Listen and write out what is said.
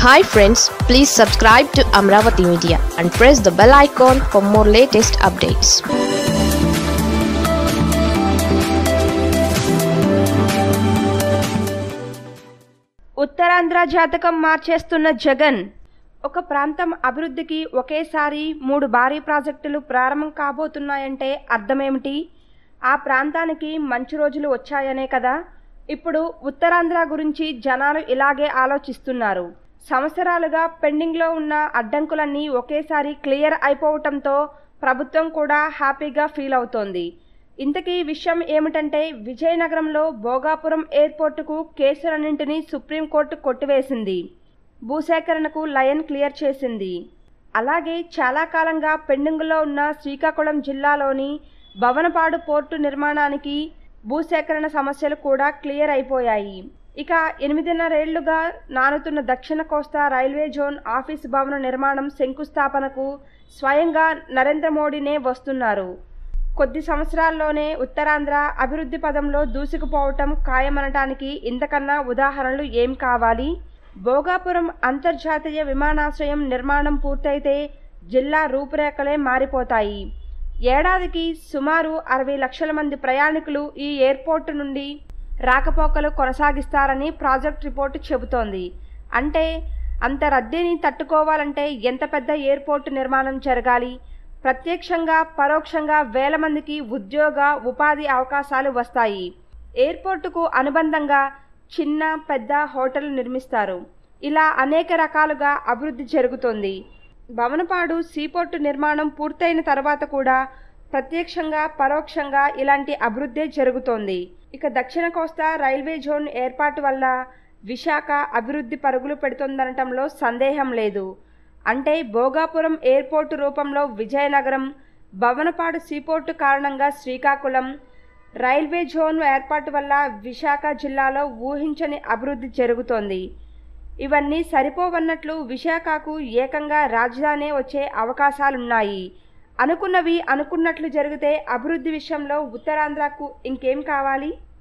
Hi friends, please subscribe to Amaravathi Media and press the bell icon for more latest updates. Uttarandhra జాతకం మార్చేస్తున్న జగన్. ఒక ప్రాంతం అభివృద్ధికి ఒకేసారి 3 భారీ ప్రాజెక్టులు ప్రారంభం కాబోతున్నాయంటే అర్థమేమిటి? ఆ ప్రాంతానికి మంచి రోజులు వచ్చాయనే కదా. ఇప్పుడు ఉత్తరాంధ్ర గురించి జనాలు ఇలాగే ఆలోచిస్తున్నారు. సంవత్సరాలుగా పెండింగ్లో ఉన్న అడ్డంకులన్నీ ఒకేసారి క్లియర్ అయిపోవటంతో ప్రభుత్వం కూడా హ్యాపీగా ఫీల్ అవుతోంది. ఇంతకీ విషయం ఏమిటంటే, విజయనగరంలో భోగాపురం ఎయిర్పోర్టుకు కేసులన్నింటినీ సుప్రీంకోర్టు కొట్టివేసింది. భూసేకరణకు లైన్ క్లియర్ చేసింది. అలాగే చాలా కాలంగా పెండింగ్లో ఉన్న శ్రీకాకుళం జిల్లాలోని భవనపాడు పోర్టు నిర్మాణానికి భూసేకరణ సమస్యలు కూడా క్లియర్ అయిపోయాయి. ఇక 8.5 ఏళ్లుగా నానుతున్న దక్షిణ కోస్తా రైల్వే జోన్ ఆఫీసు భవన నిర్మాణం శంకుస్థాపనకు స్వయంగా నరేంద్ర మోడీనే వస్తున్నారు. కొద్ది సంవత్సరాల్లోనే ఉత్తరాంధ్ర అభివృద్ధి పదంలో దూసుకుపోవటం ఖాయమనటానికి ఇంతకన్నా ఉదాహరణలు ఏం కావాలి? భోగాపురం అంతర్జాతీయ విమానాశ్రయం నిర్మాణం పూర్తయితే జిల్లా రూపురేఖలే మారిపోతాయి. ఏడాదికి సుమారు 60 లక్షల మంది ప్రయాణికులు ఈ ఎయిర్పోర్టు నుండి రాకపోకలు కొనసాగిస్తారని ప్రాజెక్ట్ రిపోర్టు చెబుతోంది. అంటే అంత రద్దీని తట్టుకోవాలంటే ఎంత పెద్ద ఎయిర్పోర్టు నిర్మాణం జరగాలి? ప్రత్యక్షంగా పరోక్షంగా వేల మందికి ఉద్యోగ ఉపాధి అవకాశాలు వస్తాయి. ఎయిర్పోర్టుకు అనుబంధంగా చిన్న పెద్ద హోటళ్లు నిర్మిస్తారు. ఇలా అనేక రకాలుగా అభివృద్ధి జరుగుతోంది. భవనపాడు సీపోర్టు నిర్మాణం పూర్తయిన తర్వాత కూడా ప్రత్యక్షంగా పరోక్షంగా ఇలాంటి అభివృద్ధే జరుగుతోంది. ఇక దక్షిణ కోస్తా రైల్వే జోన్ ఏర్పాటు వల్ల విశాఖ అభివృద్ధి పరుగులు పెడుతోందనటంలో సందేహం లేదు. అంటే భోగాపురం ఎయిర్పోర్టు రూపంలో విజయనగరం, భవనపాడు సీపోర్టు కారణంగా శ్రీకాకుళం, రైల్వే జోన్ ఏర్పాటు వల్ల విశాఖ జిల్లాలో ఊహించని అభివృద్ధి జరుగుతోంది. ఇవన్నీ సరిపోవన్నట్లు విశాఖకు ఏకంగా రాజధాని వచ్చే అవకాశాలున్నాయి. అనుకున్నవి అనుకున్నట్లు జరిగితే అభివృద్ధి విషయంలో ఉత్తరాంధ్రకు ఇంకేం కావాలి?